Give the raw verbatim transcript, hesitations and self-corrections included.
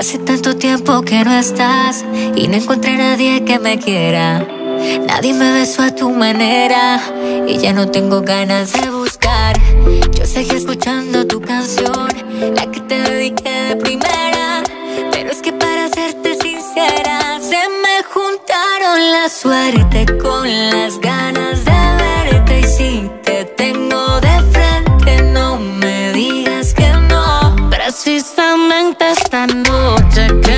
Hace tanto tiempo que no estás y no encontré a nadie que me quiera. Nadie me besó a tu manera y ya no tengo ganas de buscar. Yo seguí escuchando tu canción, la que te dediqué de primera. Pero es que para serte sincera, se me juntaron la suerte con las ganas de verte. Y si te tengo de frente, no me digas que no. Precisamente esta noche que